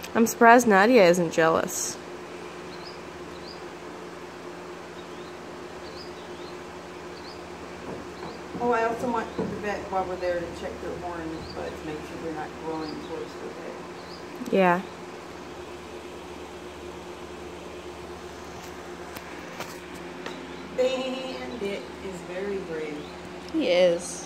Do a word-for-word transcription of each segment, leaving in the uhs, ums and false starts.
I'm surprised Nadia isn't jealous. Oh, I also want the vet while we're there to check their horns, but make sure they're not growing towards their head. Yeah. Bandit is very brave. He is.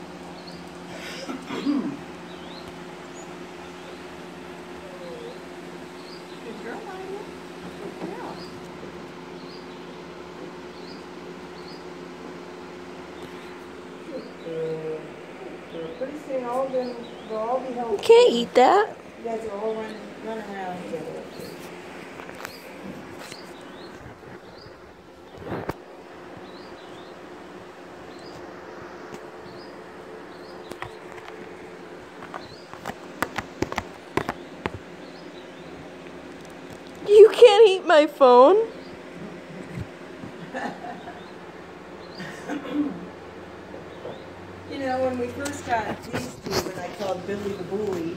Good girl, Nadia. Good girl. Pretty soon all of them will all be healthy. You can't eat that. You guys are all running, running around together. You can't eat my phone. You know, when we first got these two, when I called Billy the Bully,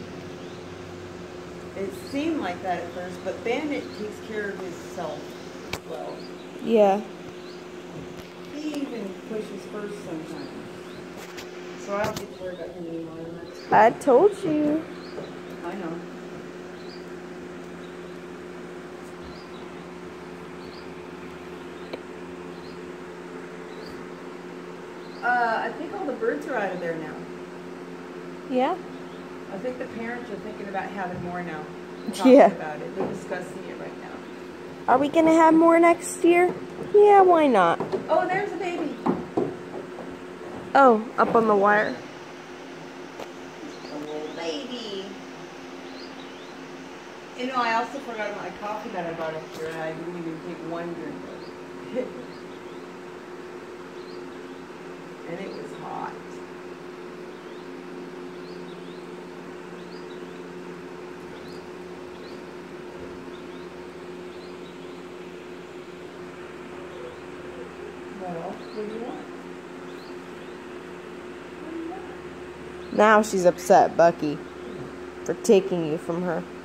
it seemed like that at first, but Bandit takes care of himself well. Yeah. He even pushes first sometimes. So I don't get to worry about him anymore. I told you. I know. Uh, I think all the birds are out of there now. Yeah? I think the parents are thinking about having more now. Talking Yeah. about it. They're discussing it right now. Are we gonna have more next year? Yeah, why not? Oh, there's a baby. Oh, up on the wire. A little baby. You know, I also forgot my coffee that I brought up here, and I didn't even take one drink of it. And it was hot. Well, what do you want? Now she's upset, Bucky, for taking you from her.